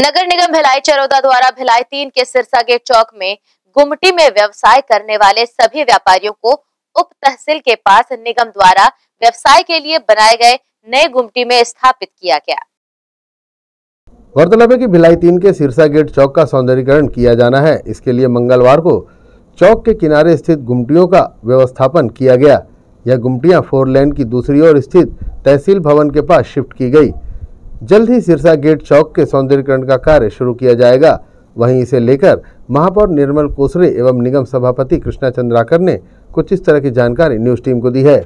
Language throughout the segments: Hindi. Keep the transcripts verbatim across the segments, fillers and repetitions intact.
नगर निगम भिलाई चरोदा द्वारा भिलाई तीन के सिरसा गेट चौक में गुमटी में व्यवसाय करने वाले सभी व्यापारियों को उप तहसील के पास निगम द्वारा व्यवसाय के लिए बनाए गए नए गुमटी में स्थापित किया गया। गौरतलब है कि भिलाई तीन के सिरसा गेट चौक का सौंदर्यीकरण किया जाना है। इसके लिए मंगलवार को चौक के किनारे स्थित गुमटियों का व्यवस्थापन किया गया। यह गुमटियां फोर लेन की दूसरी ओर स्थित तहसील भवन के पास शिफ्ट की गई। जल्द ही सिरसा गेट चौक के सौंदर्यीकरण का कार्य शुरू किया जाएगा। वहीं इसे लेकर महापौर निर्मल कोसरे एवं निगम सभापति कृष्णा चंद्राकर ने कुछ इस तरह की जानकारी न्यूज टीम को दी है।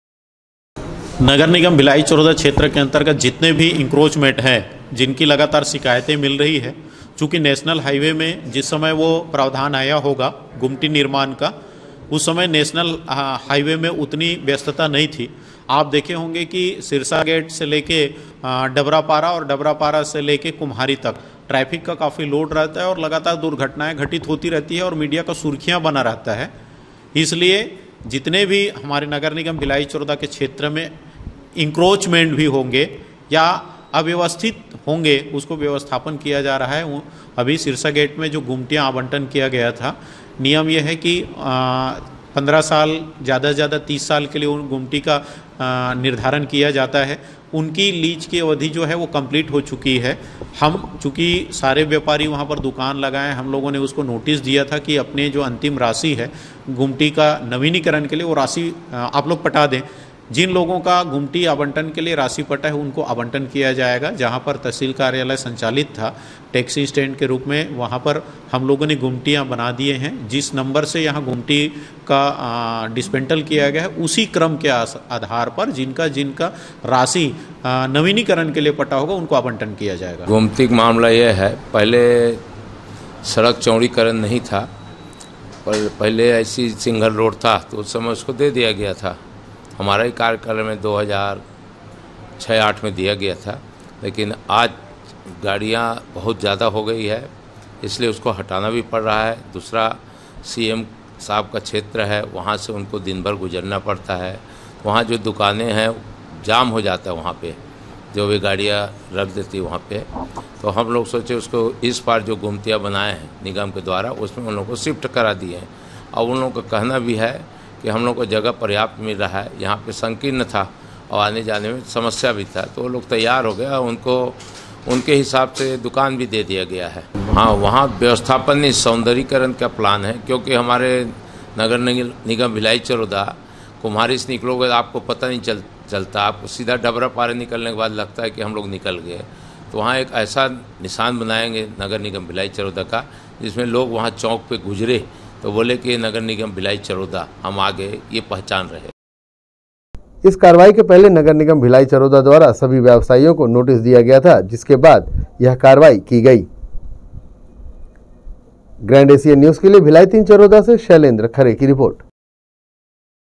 नगर निगम भिलाई चरोदा क्षेत्र के अंतर्गत जितने भी इंक्रोचमेंट हैं, जिनकी लगातार शिकायतें मिल रही है, चूँकि नेशनल हाईवे में जिस समय वो प्रावधान आया होगा गुमटी निर्माण का, उस समय नेशनल हाईवे में उतनी व्यस्तता नहीं थी। आप देखे होंगे कि सिरसा गेट से लेके डबरापारा और डबरापारा से लेके कुम्हारी तक ट्रैफिक का काफ़ी लोड रहता है और लगातार दुर्घटनाएं घटित होती रहती है और मीडिया का सुर्खियां बना रहता है। इसलिए जितने भी हमारे नगर निगम भिलाई चरोदा के क्षेत्र में इंक्रोचमेंट भी होंगे या अव्यवस्थित होंगे, उसको व्यवस्थापन किया जा रहा है। अभी सिरसा गेट में जो गुमटियाँ आवंटन किया गया था, नियम यह है कि पंद्रह साल ज़्यादा से ज़्यादा तीस साल के लिए उन गुमटी का निर्धारण किया जाता है। उनकी लीज की अवधि जो है वो कंप्लीट हो चुकी है। हम चूँकि सारे व्यापारी वहाँ पर दुकान लगाए, हम लोगों ने उसको नोटिस दिया था कि अपने जो अंतिम राशि है गुमटी का नवीनीकरण के लिए वो राशि आप लोग पटा दें। जिन लोगों का गुमटी आवंटन के लिए राशि पटा है उनको आवंटन किया जाएगा। जहां पर तहसील कार्यालय संचालित था टैक्सी स्टैंड के रूप में, वहां पर हम लोगों ने गुमटियां बना दिए हैं। जिस नंबर से यहां गुमटी का डिस्पेंटल किया गया है, उसी क्रम के आधार पर जिनका जिनका राशि नवीनीकरण के लिए पटा होगा उनको आवंटन किया जाएगा। गुमटी का मामला यह है, पहले सड़क चौड़ीकरण नहीं था, पहले ऐसी सिंगल रोड था तो उस समय उसको दे दिया गया था। हमारा ही कार्यकाल में दो हज़ार छः आठ में दिया गया था, लेकिन आज गाड़ियाँ बहुत ज़्यादा हो गई है, इसलिए उसको हटाना भी पड़ रहा है। दूसरा सीएम साहब का क्षेत्र है, वहाँ से उनको दिन भर गुजरना पड़ता है। वहाँ जो दुकानें हैं जाम हो जाता है, वहाँ पे जो भी गाड़ियाँ रख देती है वहाँ पे। तो हम लोग सोचे उसको इस बार जो गुमटियाँ बनाए हैं निगम के द्वारा, उसमें उन लोगों को शिफ्ट करा दिए हैं। और उन लोगों का कहना भी है कि हम लोग को जगह पर्याप्त मिल रहा है, यहाँ पे संकीर्ण था और आने जाने में समस्या भी था, तो वो लोग तैयार हो गए और उनको उनके हिसाब से दुकान भी दे दिया गया है। हाँ, वहाँ व्यवस्थापन नहीं सौंदर्यीकरण का प्लान है, क्योंकि हमारे नगर निगम भिलाई चरोदा कुम्हारी से निकलोगे आपको पता नहीं चल चलता आपको सीधा डबरा पारे निकलने के बाद लगता है कि हम लोग निकल गए। तो वहाँ एक ऐसा निशान बनाएंगे नगर निगम भिलाई चरोदा का, जिसमें लोग वहाँ चौक पे गुजरे तो बोले कि नगर निगम भिलाई चरोदा, हम आगे ये पहचान रहे। इस कार्रवाई के पहले नगर निगम भिलाई चरोदा द्वारा सभी व्यवसायियों को नोटिस दिया गया था, जिसके बाद यह कार्रवाई की गई। ग्रैंड एशिया न्यूज के लिए भिलाई तीन चरोदा से शैलेंद्र खरे की रिपोर्ट।